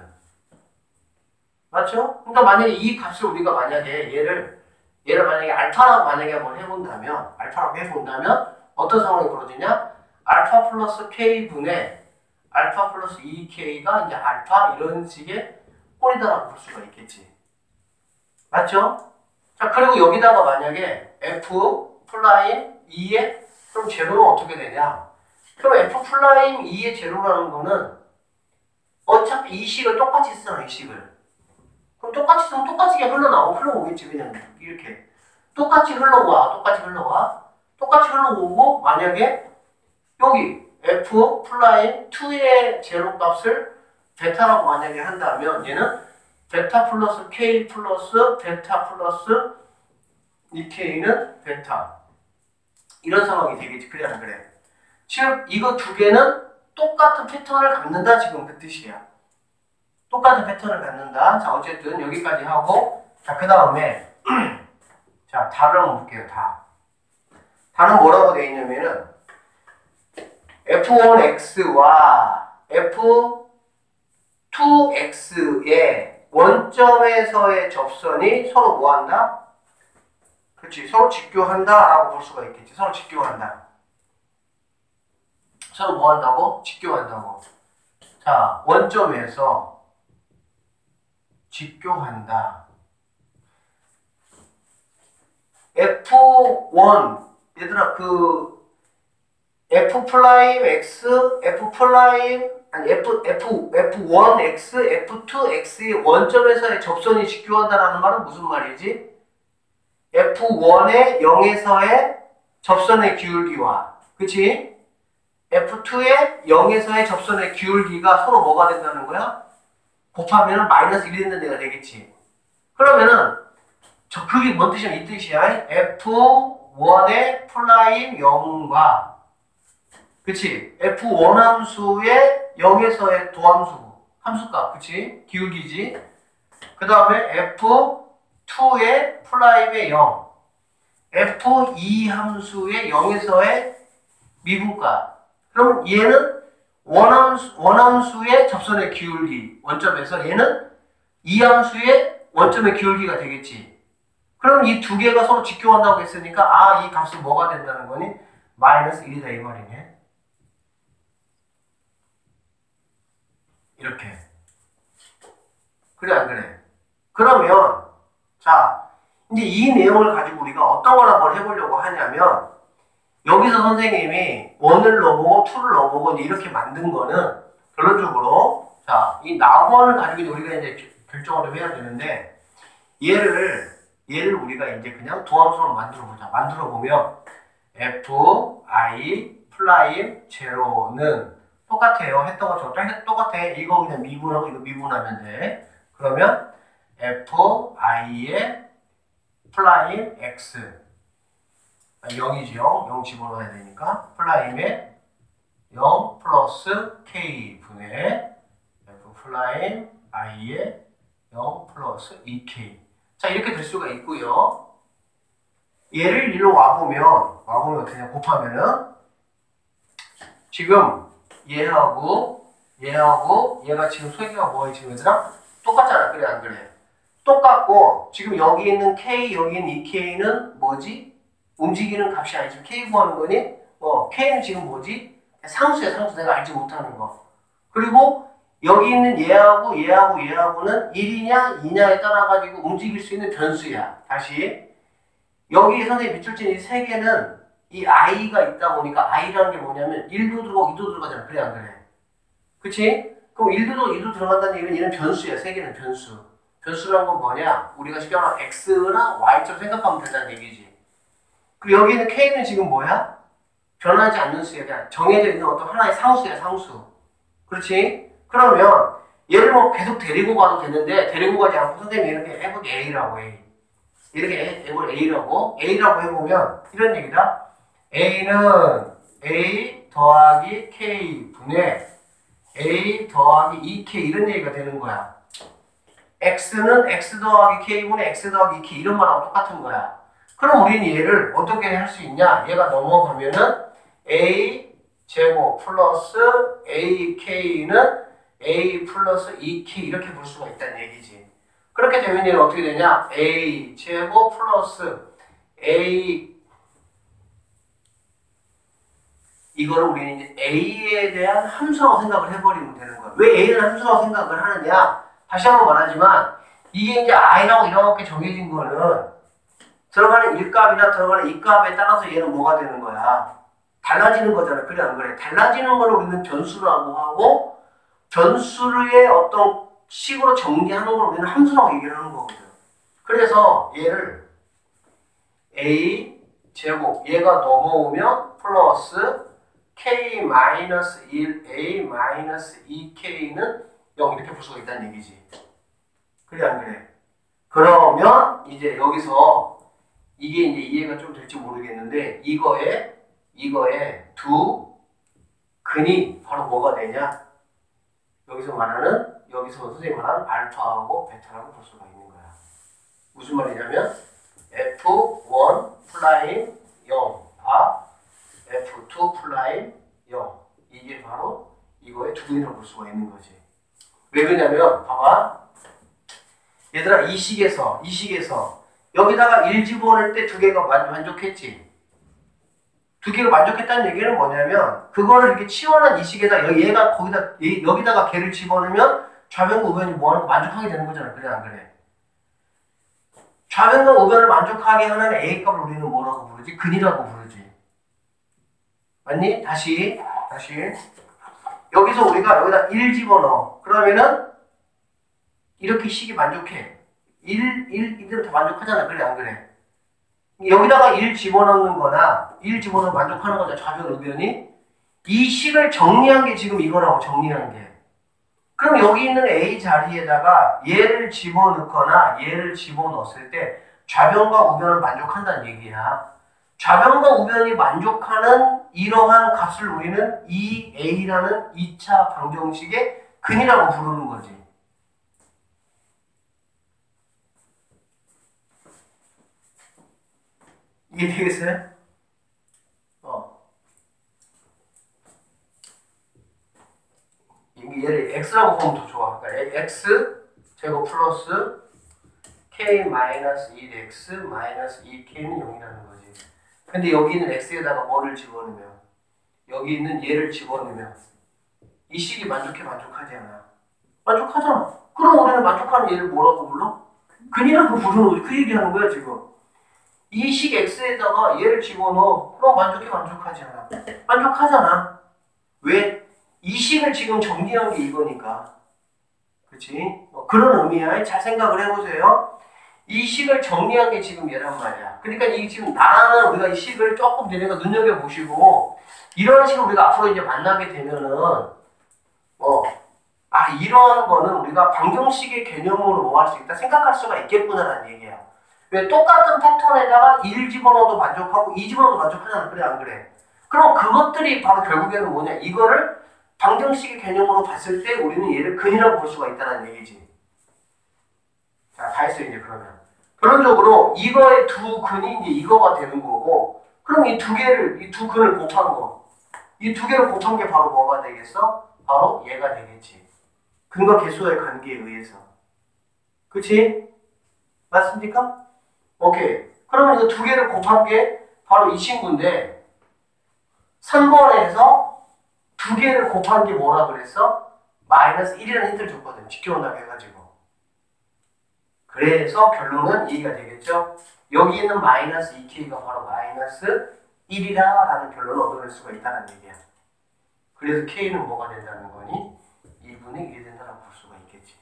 맞죠? 그러니까 만약에 이 값을 우리가 만약에 얘를 얘를 만약에 알파라고 만약에 한번 해본다면 알파라고 해본다면 어떤 상황이 벌어지냐? 알파 플러스 K분의 알파 플러스 이 케이가 이제 알파 이런 식의 꼴이다라고 볼 수가 있겠지. 맞죠? 자, 그리고 여기다가 만약에 F 플라임 이에 그럼 제로는 어떻게 되냐? 그럼 F 플라임 이의 제로라는 거는 어차피 이 식을 똑같이 쓰잖아, 이 식을. 그럼 똑같이 쓰면 똑같이 흘러나오고 흘러오겠지, 그냥 이렇게. 똑같이 흘러와, 똑같이 흘러와. 똑같이 흘러오고, 만약에 여기 F 플라임 이의 제로 값을 베타라고 만약에 한다면 얘는 베타 플러스 K 플러스 베타 플러스 이 케이는 베타. 이런 상황이 되겠지, 그래, 안 그래? 즉, 이거 두 개는 똑같은 패턴을 갖는다, 지금 그 뜻이야. 똑같은 패턴을 갖는다. 자, 어쨌든 여기까지 하고, 자, 그 다음에, 자, 다를 한번 볼게요, 다. 다는 뭐라고 되어 있냐면은, 에프 원 엑스와 에프 투 엑스의 원점에서의 접선이 서로 뭐 한다? 그렇지, 서로 직교한다 라고 볼 수가 있겠지. 서로 직교한다. 서로 뭐 한다고? 직교한다고. 자, 원점에서 직교한다. 에프 원, 얘들아, 그, F 프라임 X, F 프라임, 아니, F, F, 에프 원 엑스, 에프 투 엑스의 원점에서의 접선이 직교한다라는 말은 무슨 말이지? 에프 원의 영에서의 접선의 기울기와, 그치? 에프 투의 영에서의 접선의 기울기가 서로 뭐가 된다는 거야? 곱하면은 마이너스 일이 된다는 얘가 되겠지. 그러면은, 저, 그게 뭔 뜻이야? 이 뜻이야. 에프 원의 플라임 영과, 그치? 에프 원 함수의 영에서의 도함수, 함수값, 그치? 기울기지. 그 다음에 에프 투의 플라임의 영, 에프 이 함수의 영에서의 미분값. 그럼 얘는 원함수, 원함수의 접선의 기울기, 원점에서 얘는 이함수의 원점의 기울기가 되겠지. 그럼 이 두 개가 서로 직교한다고 했으니까, 아, 이 값은 뭐가 된다는 거니? 마이너스 일이다, 이 말이네. 이렇게. 그래, 안 그래? 그러면, 자, 이제 이 내용을 가지고 우리가 어떤 걸 한번 해보려고 하냐면, 여기서 선생님이 원을 넣어보고 투를 넣어보고 이제 이렇게 만든 거는 결론적으로, 자, 이 낙원을 가지고 우리가 이제 결정을 좀 해야 되는데, 얘를, 얘를 우리가 이제 그냥 도함수로 만들어 보자. 만들어 보면, F, I, 플라임, 제로는 똑같아요. 했던 것처럼 똑같아. 이거 그냥 미분하고 이거 미분하면 돼. 그러면 F, I의 플라임 x 영이지 영, 영 집어넣어야 되니까 플라임에 영 플러스 k 분의 f 플라임 i에 영 플러스 이 케이. 자, 이렇게 될 수가 있고요. 얘를 일로 와보면 와보면 그냥 곱하면은 지금 얘하고 얘하고 얘가 지금 소개가 뭐야 지금 얘들아? 똑같잖아. 그래 안 그래? 똑같고 지금 여기 있는 k 여기 있는 이 케이는 뭐지? 움직이는 값이 아니지. k 구하는 거니? 어, k는 지금 뭐지? 상수야 상수. 내가 알지 못하는 거. 그리고 여기 있는 얘하고 얘하고 얘하고는 일이냐 이냐에 따라 가지고 움직일 수 있는 변수야. 다시 여기 선생님 밑줄 친 이 세 개는 이 i가 있다 보니까 i라는 게 뭐냐면 일도 들어가고 이도 들어가잖아. 그래 안 그래? 그치? 그럼 일도 들어가고 이도 들어간다는 얘기는 얘는 변수야. 세 개는 변수. 변수라는 건 뭐냐? 우리가 쉽게 말하면 x나 y처럼 생각하면 된다는 얘기지. 그리고 여기 있는 k는 지금 뭐야? 변하지 않는 수야. 그냥 정해져 있는 어떤 하나의 상수야. 상수. 그렇지? 그러면 얘를 뭐 계속 데리고 가도 되는데 데리고 가지 않고 선생님이 이렇게 해볼 a라고 해. 이렇게 해볼 a라고 a라고 해보면 이런 얘기다. a는 a 더하기 k 분의 a 더하기 이 케이 이런 얘기가 되는 거야. x는 x 더하기 k 분의 x 더하기 이 케이 이런 말하고 똑같은 거야. 그럼 우리는 얘를 어떻게 할 수 있냐? 얘가 넘어가면은 a 제곱 플러스 ak는 a 플러스 이 케이 이렇게 볼 수가 있다는 얘기지. 그렇게 되면 얘는 어떻게 되냐? a 제곱 플러스 a 이거를 우리는 이제 a에 대한 함수라고 생각을 해버리면 되는 거야. 왜 a는 함수라고 생각을 하느냐? 다시 한번 말하지만 이게 이제 i라고 이렇게 정해진 거는 들어가는 일 값이나 들어가는 이 값에 따라서 얘는 뭐가 되는 거야? 달라지는 거잖아. 그래 안 그래? 달라지는 걸 우리는 변수라고 하고 변수의 어떤 식으로 정리하는 걸 우리는 함수라고 얘기를 하는 거거든. 그래서 얘를 a 제곱 얘가 넘어오면 플러스 k 마이너스 일 a 마이너스 이 케이는 영 이렇게 볼 수가 있다는 얘기지. 그래 안 그래? 그러면 이제 여기서 이게 이제 이해가 좀 될지 모르겠는데 이거에 이거에 두 근이 바로 뭐가 되냐? 여기서 말하는 여기서 선생님이 말하는 알파하고 베타라고 볼 수가 있는 거야. 무슨 말이냐면 에프 원 플라임 영과 에프 투 플라임 영 이게 바로 이거의 두 근이라고 볼 수가 있는 거지. 왜 그러냐면 봐봐. 얘들아 이 식에서 이 식에서 여기다가 일 집어넣을 때 두 개가 만족했지. 두 개가 만족했다는 얘기는 뭐냐면 그거를 이렇게 치환한 이 식에다 얘가 거기다 얘, 여기다가 걔를 집어넣으면 좌변과 우변이 뭐하는 거 만족하게 되는 거잖아. 그래 안 그래? 좌변과 우변을 만족하게 하는 A 값을 우리는 뭐라고 부르지? 근이라고 부르지. 맞니? 다시 다시 여기서 우리가 여기다 일 집어넣어. 그러면은 이렇게 식이 만족해. 일, 일, 이대로 다 만족하잖아. 그래 안 그래? 여기다가 일 집어넣는 거나 일 집어넣으면 만족하는 거잖아. 좌변 우변이. 이 식을 정리한 게 지금 이거라고 정리한 게. 그럼 여기 있는 A 자리에다가 얘를 집어넣거나 얘를 집어넣었을 때 좌변과 우변을 만족한다는 얘기야. 좌변과 우변이 만족하는 이러한 값을 우리는 이 A라는 이 차 방정식의 근이라고 부르는 거지. 이해되겠어요? 어. 얘를 x라고 보면 더 좋아. 그러니까 x 제곱 플러스 k 마이너스 일 엑스 마이너스 이 케이는 영이라는 거지. 근데 여기 있는 x에다가 뭐를 집어넣으면 여기 있는 얘를 집어넣으면 이 식이 만족해 만족하지 않아? 만족하잖아. 그럼 우리는 만족하는 얘를 뭐라고 불러? 근이라고 부르는 거지. 그 얘기하는 거야 지금. 이 식 x에다가 얘를 집어넣어. 그럼 만족해 만족하지 않아? 만족하잖아. 왜? 이 식을 지금 정리한 게 이거니까. 그치? 어, 그런 의미야. 잘 생각을 해보세요. 이 식을 정리한 게 지금 얘란 말이야. 그러니까 이 지금 나라는 우리가 이 식을 조금 되니까 눈여겨보시고 이런 식으로 우리가 앞으로 이제 만나게 되면은 어, 아 이러한 거는 우리가 방정식의 개념으로 뭐 할 수 있다 생각할 수가 있겠구나라는 얘기야. 왜 똑같은 패턴에다가 일 집어넣어도 만족하고 이 집어넣어도 만족하잖아. 그래 안 그래? 그럼 그것들이 바로 결국에는 뭐냐? 이거를 방정식의 개념으로 봤을 때 우리는 얘를 근이라고 볼 수가 있다는 얘기지. 자, 다 했어요 이제 그러면. 결론적으로 이거의 두 근이 이제 이거가 되는 거고, 그럼 이 두 개를 이 두 근을 곱한 거, 이 두 개를 곱한 게 바로 뭐가 되겠어? 바로 얘가 되겠지. 근과 계수의 관계에 의해서. 그치? 맞습니까? 오케이. 그러면 이거 두 개를 곱한 게 바로 이 친구인데, 삼 번에서 두 개를 곱한 게 뭐라 그랬어? 마이너스 일이라는 힌트를 줬거든. 지켜온다고 해가지고. 그래서 결론은 이해가 되겠죠? 여기 있는 마이너스 이 케이가 바로 마이너스 일이라는 결론을 얻어낼 수가 있다는 얘기야. 그래서 K는 뭐가 된다는 거니? 이분의 일이 된다고 볼 수가 있겠지.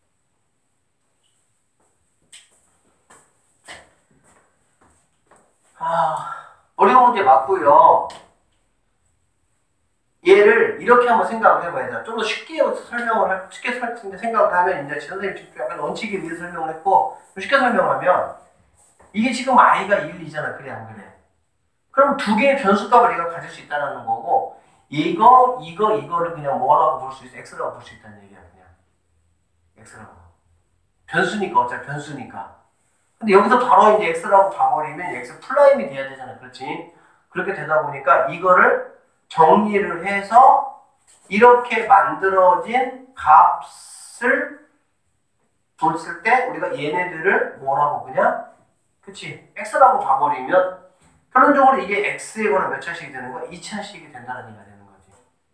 아, 어려운 문제 맞고요. 얘를 이렇게 한번 생각을 해봐야 돼. 좀 더 쉽게 설명을 할, 쉽게 설, 생각을 하면 이제 선생님 지금 약간 원칙에 의해 설명을 했고, 쉽게 설명하면 이게 지금 i가 일, 이잖아. 그래 안 그래? 그럼 두 개의 변수값을 얘가 가질 수 있다는 거고, 이거, 이거, 이거를 그냥 뭐라고 볼 수 있어? x라고 볼 수 있다는 얘기야. 그냥 x라고. 변수니까 어차피 변수니까. 근데 여기서 바로 이제 x라고 봐버리면 x 플라임이 돼야 되잖아. 그렇지? 그렇게 되다 보니까 이거를 정리를 해서 이렇게 만들어진 값을 뒀을 때 우리가 얘네들을 뭐라고 그냥 그치? x라고 봐버리면 결론적으로 이게 x에거나 몇 차식이 되는 거야? 이 차식이 된다는 얘기가 되는 거지.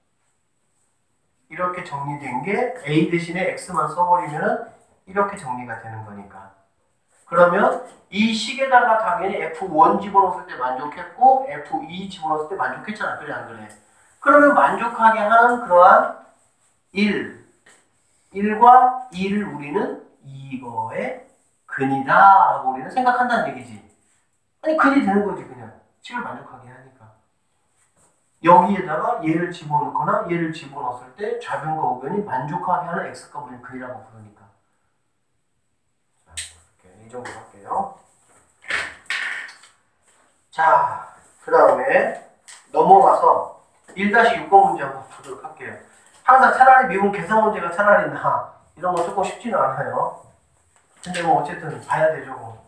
이렇게 정리된 게 a 대신에 x만 써버리면은 이렇게 정리가 되는 거니까. 그러면 이 식에다가 당연히 에프 원 집어넣었을 때 만족했고 에프 이 집어넣었을 때 만족했잖아. 그래 안 그래? 그러면 만족하게 하는 그러한 일, 일과 이를 우리는 이거의 근이다 라고 우리는 생각한다는 얘기지. 아니 근이 되는 거지 그냥. 식을 만족하게 하니까. 여기에다가 얘를 집어넣거나 얘를 집어넣었을 때 좌변과 우변이 만족하게 하는 x값 우리는 근이라고 부르니까. 이 정도 할게요. 자, 그 다음에 넘어가서 일 육 번 문제 한번 보도록 할게요. 항상 차라리 미분 계산 문제가 차라리 나 이런 거 조금 쉽지는 않아요. 근데 뭐 어쨌든 봐야 되죠. 뭐.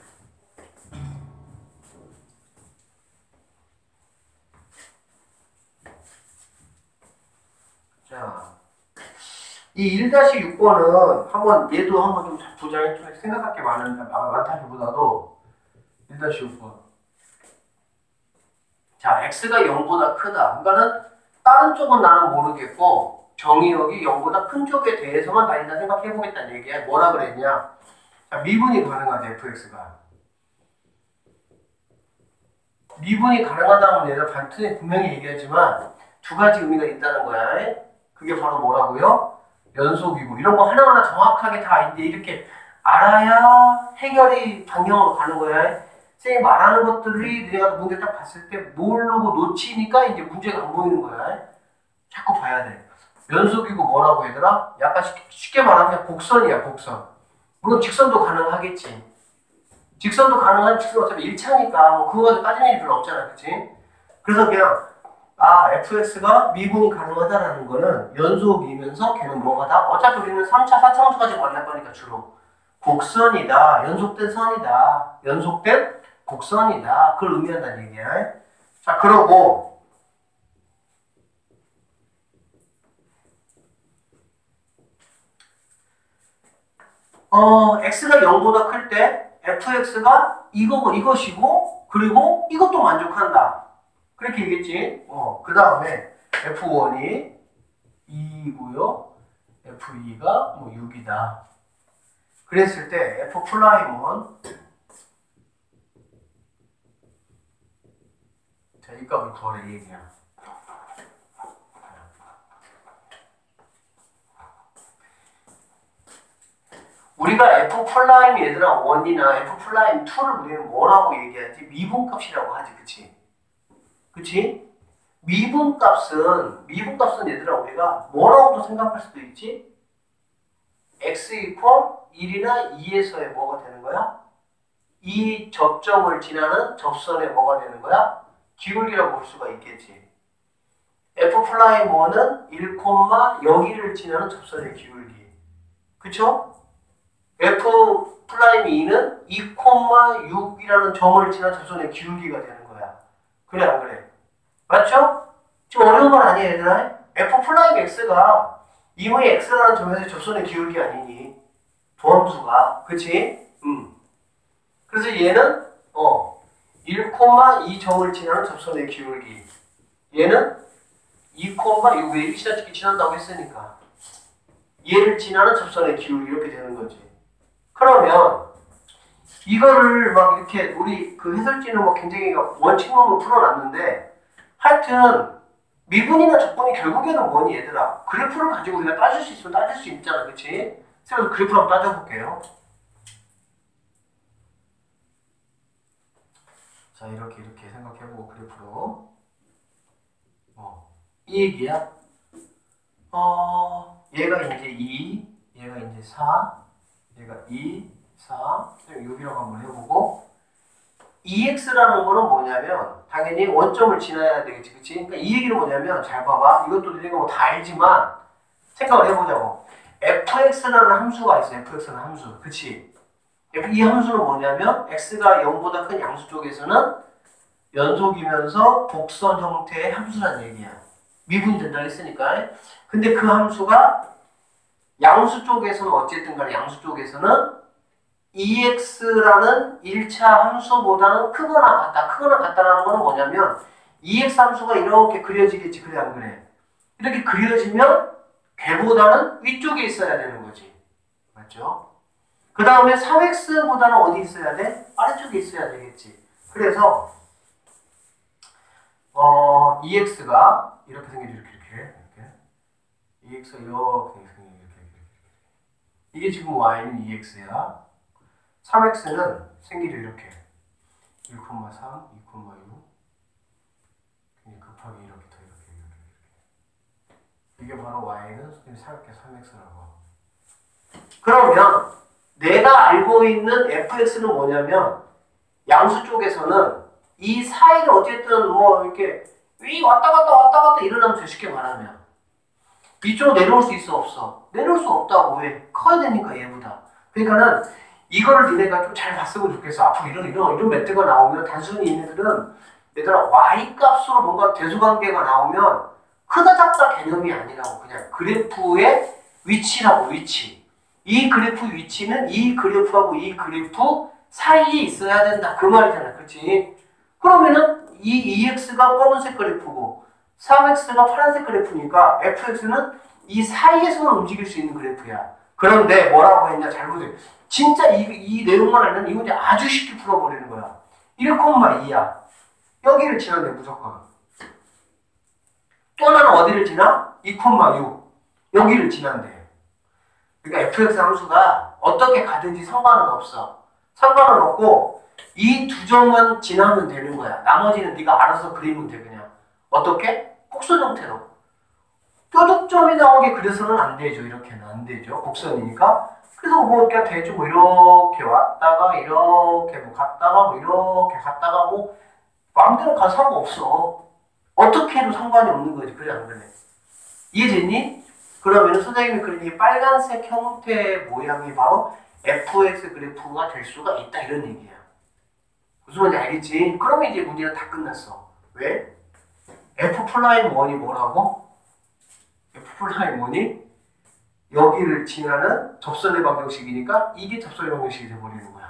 자, 이 일 육 번은 한번 얘도 한번 좀 보자. 생각할 게 많은, 많다기보다도 일 육 번. 자, x가 영보다 크다. 그러니까는 다른 쪽은 나는 모르겠고 정의역이 영보다 큰 쪽에 대해서만 나 일단 생각해보겠다는 얘기야. 뭐라 그랬냐? 자, 미분이 가능하다. fx가. 미분이 가능하다는 얘를 반트에 분명히 얘기하지만 두 가지 의미가 있다는 거야. 그게 바로 뭐라고요? 연속이고 이런 거 하나하나 정확하게 다 이제 이렇게 알아야 해결이 방향으로 가는 거야. 선생님이 말하는 것들이 내가 문제 딱 봤을 때 모르고 놓치니까 이제 문제가 안 보이는 거야. 자꾸 봐야 돼. 연속이고 뭐라고 얘들아? 약간 쉽게, 쉽게 말하면 곡선이야, 곡선. 물론 직선도 가능하겠지. 직선도 가능한 직선 어차피 일 차니까 뭐 그거 따지는 일이 별로 없잖아, 그치? 그래서 그냥 아, fx가 미분이 가능하다라는 거는 연속이면서 걔는 뭐가 다? 어차피 우리는 삼 차, 사 차 함수까지 만날 거니까 주로 곡선이다, 연속된 선이다, 연속된 곡선이다. 그걸 의미한다는 얘기야. 자, 그러고 어, x가 영보다 클 때 fx가 이거고 이것이고 그리고 이것도 만족한다. 그렇게 얘기했지. 어, 그 다음에 에프 원이 이고요. 에프 이가 뭐 육이다. 그랬을 때 F 플라임은 자, 이 값을 구하라 이 얘기야. 우리가 F 플라임 얘들아 원이나 F 플라임 이를 우리는 뭐라고 얘기하지? 미분값이라고 하지, 그치? 그치? 미분값은, 미분값은 얘들아 우리가 뭐라고도 생각할 수도 있지? x 이퀄 일이나 이에서의 뭐가 되는 거야? 이 접점을 지나는 접선의 뭐가 되는 거야? 기울기라고 볼 수가 있겠지. F 플라임 원은 일, 여기를 지나는 접선의 기울기. 그쵸? F 플라임 이는 이, 육이라는 점을 지나는 접선의 기울기가 되는 거야. 그래 안 그래? 맞죠? 지금 어려운 건 아니에요 얘들아. F 플라임 x가 이의 x라는 점에서 접선의 기울기 아니니 도함수가. 그치? 음. 그래서 얘는 어 일, 이 점을 지나는 접선의 기울기. 얘는 이, 육 왜 이렇게 지나치게 지난다고 했으니까 얘를 지나는 접선의 기울기 이렇게 되는 거지. 그러면 이거를 막 이렇게 우리 그 해설지는 뭐 굉장히 원칙론으로 풀어놨는데 하여튼 미분이나 적분이 결국에는 뭐니 얘들아? 그래프를 가지고 우리가 따질 수 있으면 따질 수 있잖아. 그치? 그래서 그래프를 한번 따져볼게요. 자 이렇게 이렇게 생각해보고 그래프로 어, 이 얘기야. 어 얘가 이제 이, 얘가 이제 사, 얘가 이, 사, 육이라고 한번 해보고 이엑스라는 거는 뭐냐면 당연히 원점을 지나야 되겠지, 그치? 그러니까 이 얘기는 뭐냐면 잘 봐봐. 이것도 우리가 뭐 다 알지만 생각을 해보자고. 에프엑스라는 함수가 있어. 에프엑스라는 함수, 그치? 이 함수는 뭐냐면 x가 영보다 큰 양수 쪽에서는 연속이면서 곡선 형태의 함수란 얘기야. 미분이 된다 했으니까. 근데 그 함수가 양수 쪽에서는 어쨌든 간에 양수 쪽에서는 이엑스라는 일 차 함수보다는 크거나 같다. 크거나 같다라는 거는 뭐냐면 이엑스 함수가 이렇게 그려지겠지. 그래 안 그래? 이렇게 그려지면 걔보다는 위쪽에 있어야 되는 거지. 맞죠? 그 다음에 삼 엑스보다는 어디 있어야 돼? 아래쪽에 있어야 되겠지. 그래서 어, 이엑스가 이렇게 생기죠. 이렇게 이렇게 이렇게 이엑스가 이렇게 이렇게 이렇게 이렇게 이게 지금 y는 이엑스야. 삼 엑스는 생기죠. 이렇게 일, 삼, 이, 육 그냥 급하게 이렇게 더 이렇게 이렇게 이렇게 이게 바로 y는 삼 엑스라고. 그러면 내가 알고 있는 에프엑스는 뭐냐면 양수 쪽에서는 이 사이를 어쨌든 뭐 이렇게 위 왔다 갔다 왔다 갔다 일어나면 돼. 쉽게 말하면 이쪽으로 내려올 수 있어 없어? 내려올 수 없다고. 왜? 커야 되니까 얘보다. 그러니까는 이거를 니네가 좀 잘 봤으면 좋겠어. 앞으로 이런 이런 이런 멘트가 나오면 단순히 얘네들은 얘들아 y 값으로 뭔가 대수관계가 나오면 크다 작다 개념이 아니라고. 그냥 그래프의 위치라고. 위치. 이 그래프 위치는 이 그래프하고 이 그래프 사이에 있어야 된다. 그 말이잖아. 그렇지? 그러면은 이 이엑스가 검은색 그래프고 삼 엑스가 파란색 그래프니까 에프엑스는 이 사이에서만 움직일 수 있는 그래프야. 그런데 뭐라고 했냐? 잘 보세요. 진짜 이, 이 내용만 알면 이 문제 아주 쉽게 풀어버리는 거야. 일, 이야. 여기를 지나는데 무조건. 또 하나는 어디를 지나? 이, 육. 여기를 지난대. 그러니까 에프엑스 함수가 어떻게 가든지 상관은 없어. 상관은 없고 이 두 점만 지나면 되는 거야. 나머지는 네가 알아서 그리면 돼. 그냥. 어떻게? 곡선 형태로. 뾰족점이 나오게 그려서는 안 되죠. 이렇게는 안 되죠. 곡선이니까. 그래서 뭐 그냥 대충 뭐 이렇게 왔다가 이렇게 뭐 갔다가 뭐 이렇게 갔다가 뭐 마음대로 가서 상관없어. 어떻게 해도 상관이 없는 거지. 그래 안 그래? 이해됐니? 그러면 선생님이 그린 이 빨간색 형태의 모양이 바로 에프엑스 그래프가 될 수가 있다 이런 얘기야. 무슨 말인지 알겠지? 그러면 이제 문제는 다 끝났어. 왜? F 플라임 원이 뭐라고? F 플라임 원이 여기를 지나는 접선의 방정식이니까 이게 접선의 방정식이 돼버리는 거야.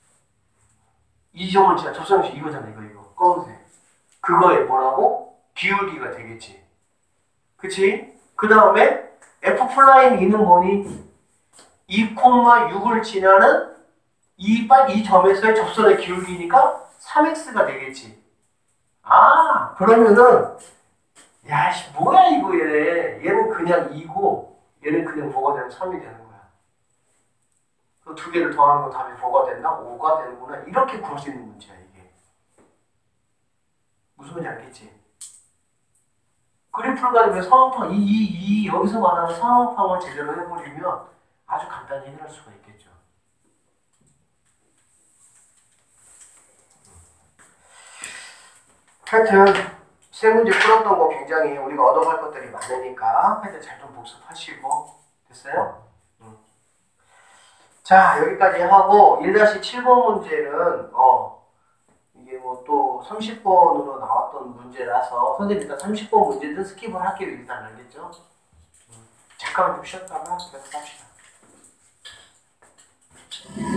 이 점을 지나 접선의 방정식 이거잖아. 이거 이거 검은색. 그거에 뭐라고? 기울기가 되겠지. 그치? 그 다음에 F 플라임 이는 뭐니? 이, 육을 지나는 이, 이 점에서의 접선의 기울기니까 삼 엑스가 되겠지. 아, 그러면은 야씨 뭐야 이거 얘네. 얘는 그냥 이고 얘는 그냥 뭐가 되는 삼이 되는 거야. 그 두 개를 더하는 건 답이 뭐가 된다? 오가 되는구나. 이렇게 구할 수 있는 문제야 이게. 무슨 말인지 알겠지? 그래프를 가지고 상황판 이, 이, 이 여기서 말하는 상황판을 제대로 해버리면 아주 간단히 해결할 수가 있겠죠. 하여튼 세 문제 풀었던 거 굉장히 우리가 얻어갈 것들이 많으니까 하여튼 잘 좀 복습하시고. 됐어요? 음. 자, 여기까지 하고 일 칠 번 문제는 어 이게 뭐 또 삼십 번으로 나왔던 문제라서 선생님 일단 삼십 번 문제는 스킵을 할게요. 일단 알겠죠? 음. 잠깐 좀 쉬었다가 계속 합시다.